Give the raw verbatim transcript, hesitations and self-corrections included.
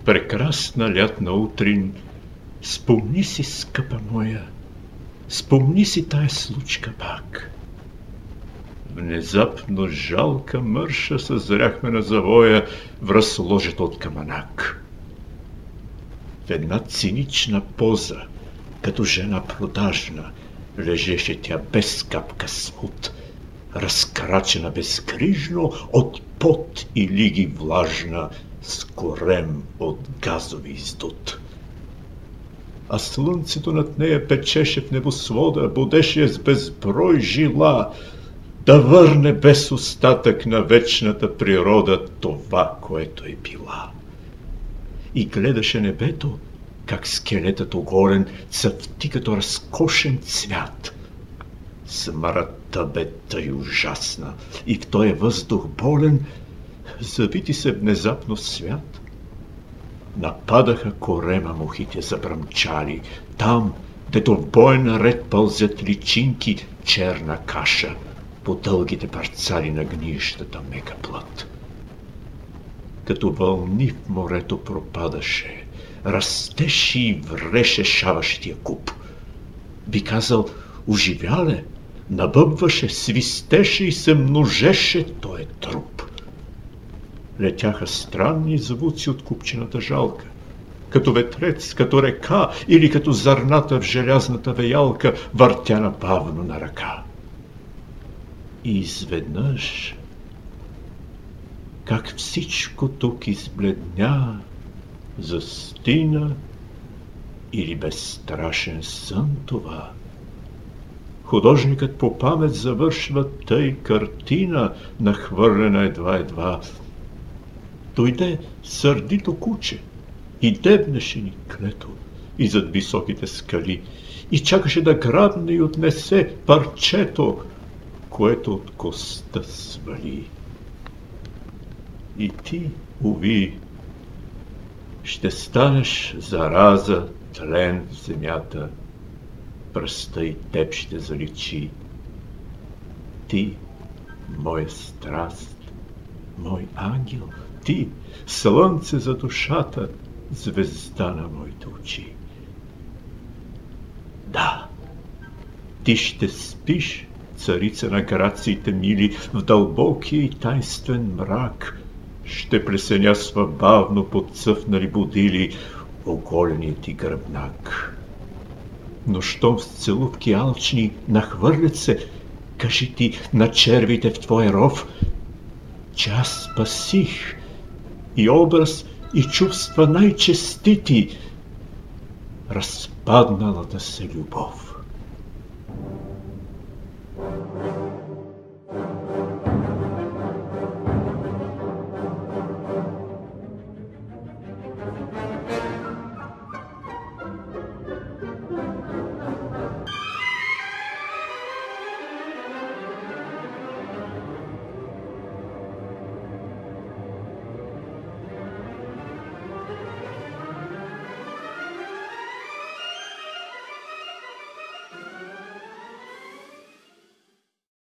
прекрасна лятна утрин, спомни си, скъпа моя, спомни си тая случка пак. Внезапно жалка мърша съзряхме на завоя в разложето от каманак. В една цинична поза, като жена продажна, лежеше тя без капка смут, разкрачена безкрижно от пот и лиги влажна, с корем от газови издут. А слънцето над нея печеше в небосвода, будеше с безброй жила, да върне без остатък на вечната природа това, което е била. И гледаше небето, как скелетът оголен цъфти като разкошен цвят. Смъртта бе тъй ужасна и в този въздух болен завити се внезапно свят. Нападаха корема мухите забръмчали, там, дето в боен ред пълзят личинки черна каша по дългите парцали на гниещата мека плът. Като вълни в морето пропадаше, растеше и вреше шаващия куп. Би казал, оживяле, набъбваше, свистеше и се множеше той труп. Летяха странни звуци от купчината жалка, като ветрец, като река или като зърната в желязната веялка, въртяна бавно на ръка. И изведнъж, как всичко тук избледня, застина или безстрашен сън това. Художникът по памет завършва тъй картина, нахвърлена едва-едва. Дойде сърдито куче и дебнеше ни клето и зад високите скали и чакаше да грабне и отнесе парчето, което от коста свали. И ти, уви, ще станеш зараза, тлен в земята, пръста и теб ще заличи. Ти, моя страст, мой ангел, ти, слънце за душата, звезда на моите очи. Да, ти ще спиш, царица на грациите мили, в дълбокия и тайнствен мрак, ще плесенясва бавно под цъфнали будили оголеният ти гръбнак. Но щом с целувки алчни нахвърлят се, кажи ти на червите в твой ров, че аз спасих и образ и чувства най-честити разпадналата се любов.